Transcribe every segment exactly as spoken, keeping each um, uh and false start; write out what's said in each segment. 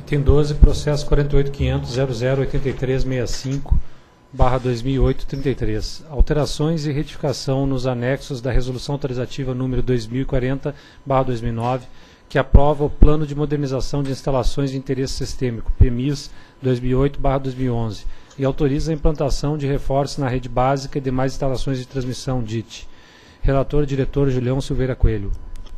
Item doze, processo quarenta e oito ponto quinhentos ponto zero zero oito três seis cinco barra dois mil e oito trinta e três. Alterações e retificação nos anexos da Resolução Autorizativa número dois mil e quarenta barra dois mil e nove, que aprova o Plano de Modernização de Instalações de Interesse Sistêmico, P M I S dois mil e oito barra dois mil e onze, e autoriza a implantação de reforços na rede básica e demais instalações de transmissão, D I T. Relator, diretor Julião Silveira Coelho.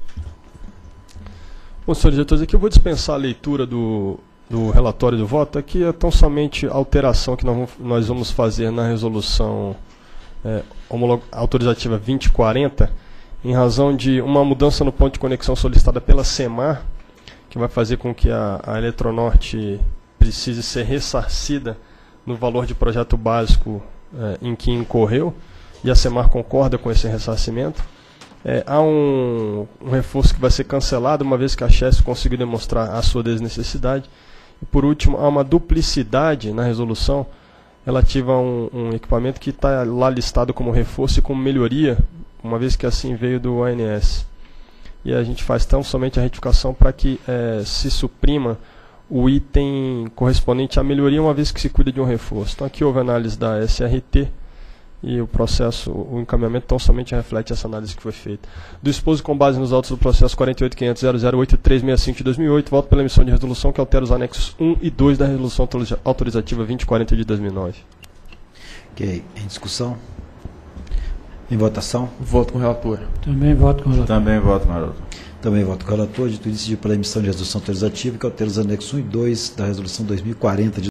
Bom, senhores diretores, aqui eu vou dispensar a leitura do, do relatório do voto. Aqui é tão somente a alteração que nós vamos, nós vamos fazer na resolução é, autorizativa vinte e quarenta, em razão de uma mudança no ponto de conexão solicitada pela SEMAR, que vai fazer com que a, a Eletronorte precise ser ressarcida no valor de projeto básico é, em que incorreu, e a SEMAR concorda com esse ressarcimento. É, há um, um reforço que vai ser cancelado, uma vez que a Chesf conseguiu demonstrar a sua desnecessidade. E, por último, há uma duplicidade na resolução relativa a um, um equipamento que está lá listado como reforço e como melhoria, uma vez que assim veio do A N S. E a gente faz tão somente a retificação para que é, se suprima o item correspondente à melhoria, uma vez que se cuida de um reforço. Então aqui houve análise da S R T e o processo, o encaminhamento tão somente reflete essa análise que foi feita. Do exposto com base nos autos do processo quarenta e oito ponto quinhentos ponto zero zero oito três seis cinco de dois mil e oito, voto pela emissão de resolução que altera os anexos um e dois da resolução autorizativa vinte e quarenta de dois mil e nove. Ok. Em discussão? Em votação? Voto com o relator. Também voto com o relator. Também voto com o relator. Também voto com o relator. Dito isso, decidir pela emissão de resolução autorizativa que altera os anexos um e dois da resolução dois mil e quarenta de